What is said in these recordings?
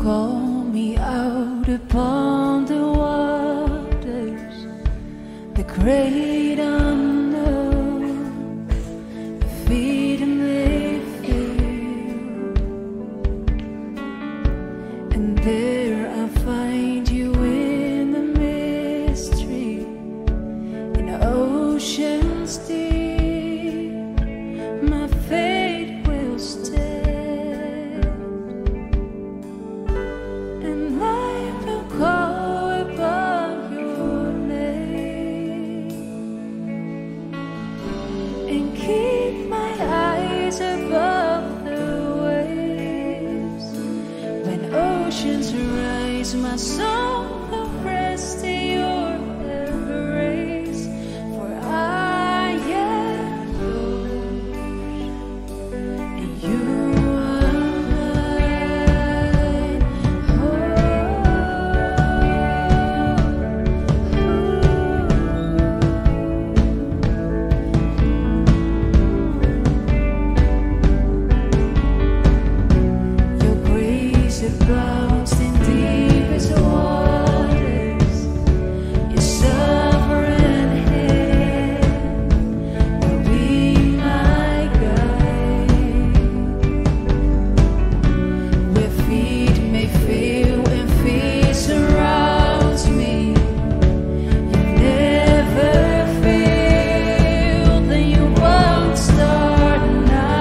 call me out upon the waters, the great unknown, the feet may fail, and there I find you in the mystery, in oceans deep, my faith will stand. And keep my eyes above the waves. When oceans rise, my soul will rest in your embrace. For I am yours, and you are mine. It bounds in deepest waters, your sovereign hand will be my guide. Where feet may fail and fear surrounds me, you never failed, and you won't start now.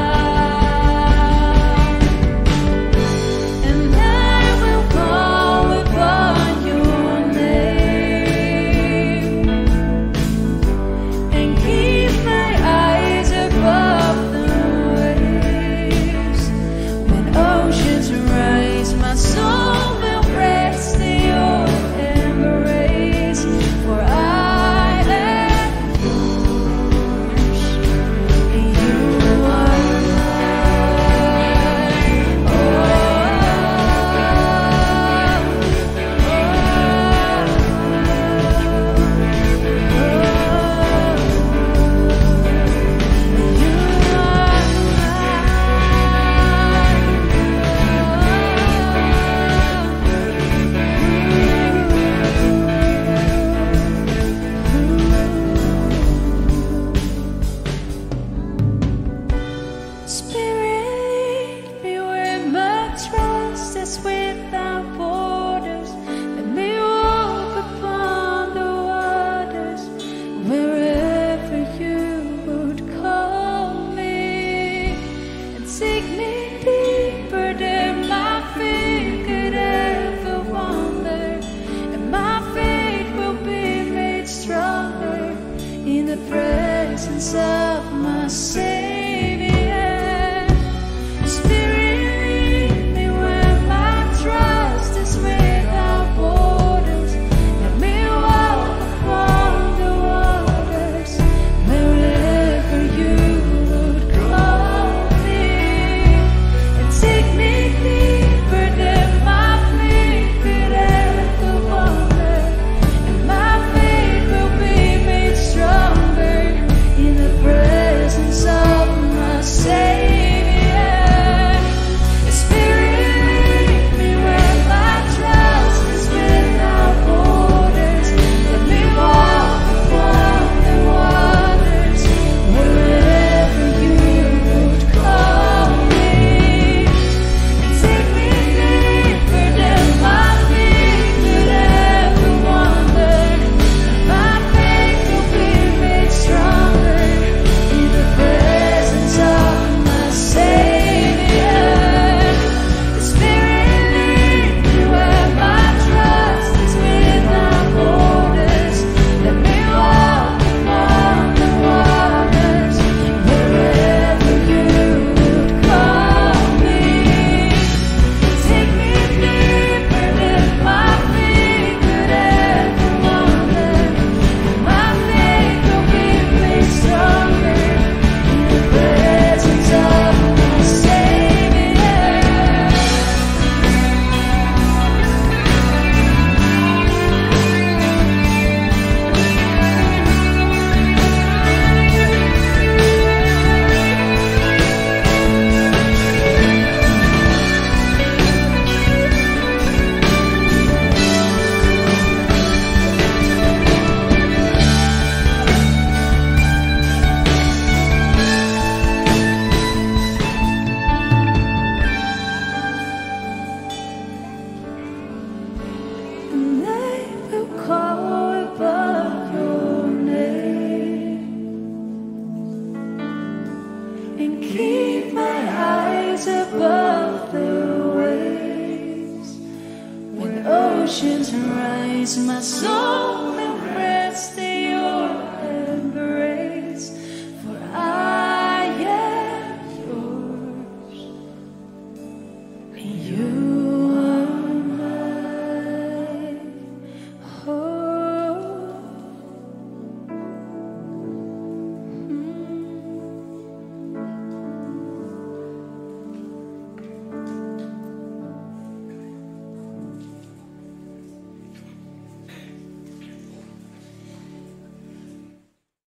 Without borders, let me walk upon the waters, wherever you would call me, and take me deeper than my feet could ever wander, and my faith will be made stronger in the presence of my Savior. Spirit, in the presence oceans rise, my soul